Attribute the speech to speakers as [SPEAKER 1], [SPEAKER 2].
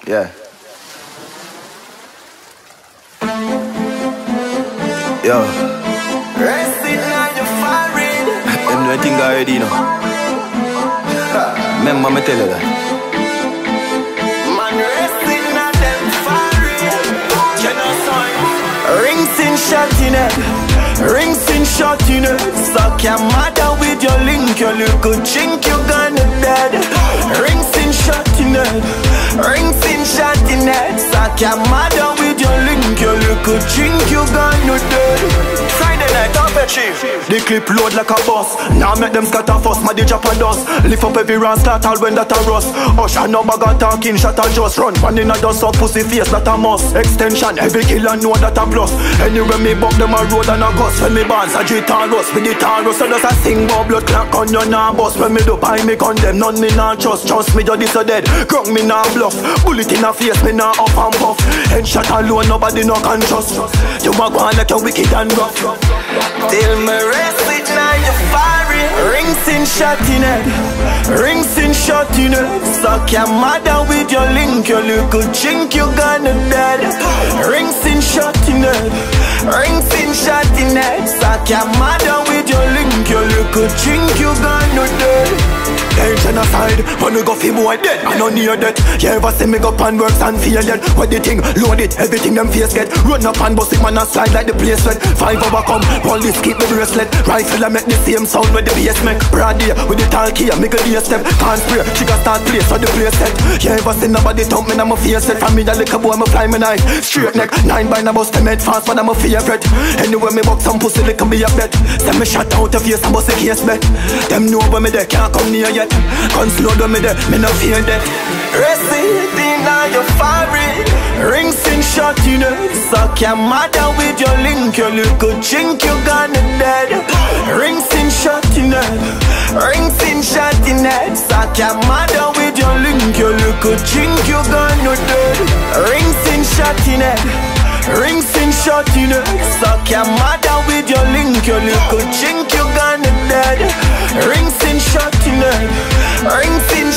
[SPEAKER 1] Yeah. Yo.
[SPEAKER 2] Resting on your forehead.
[SPEAKER 1] Them know thing already, you know. Remember me tell you that.
[SPEAKER 2] Man, resting on them forehead. You know son. Rings in shot in it. Rings in shot in it. Suck your mother with your link. Your little chink, you gonna dead. Rings in shot in it. Rings in shot in it. Suck your mother with your link. Your little chink, you gonna dead. Friday night, up a chief. The clip load like a bus. Now make them scatter fuss, my DJ and dust. Lift up every round, start all when that a rust. Usher no bag of talking, shot a just run. Running a dust up, pussy face, that a must. Extension, every killer know that a plus. Anyway me buck them a road and a gust. When me bands a guitar rust, with the tarot. So does a sing about blood clock on your nah bust. When me do buy me gun them, none me nah trust. Trust me, just so dead, grung me nah bluff. Bullet in a face, me nah up and puff. Headshot alone, nobody no can trust. You a go on like you wicked and rough. Till me rest it now you firing. Rings in shot in it. Rings in shot in it. Suck your mother with your link. Your little chink you gonna dead. Rings in shot in it. Rings in shot in it. Suck your mother with your link. Your little chink you gonna dead. Then genocide, when we go fi boy dead, I no near that. You ever see me go pan works and feel that? What the thing, load it, everything them face get. Run up and bust it, man, and slide like the place wet. 5 overcome, all this keep the bracelet. Rifle and make the same sound with the bass make. Broad day, with the tall key, make a day step. Can't spray, she got start place for the place set. You ever see nobody thump me, I'm a face set. From me a little boy, me fly me knife. Straight neck, 9 by na bust them head fast, but I'm a favorite. Anyway, me buck some pussy, little be a bet. Send me shot out of face and bust the case bet. Them know when me there, can't come near yet. Guns load on me there, me no fear that. Resting on your forehead. Rings in shot in it. Suck your mother with your link. Your little chink you gonna dead. Rings in shot in it. Rings in shot in it. Suck your mother with your link. Your little chink you gonna dead. Rings in shot in it. Rings in shot in it. Suck your mother with your link. Your little chink you gonna dead. Rings in shot in it. Rings in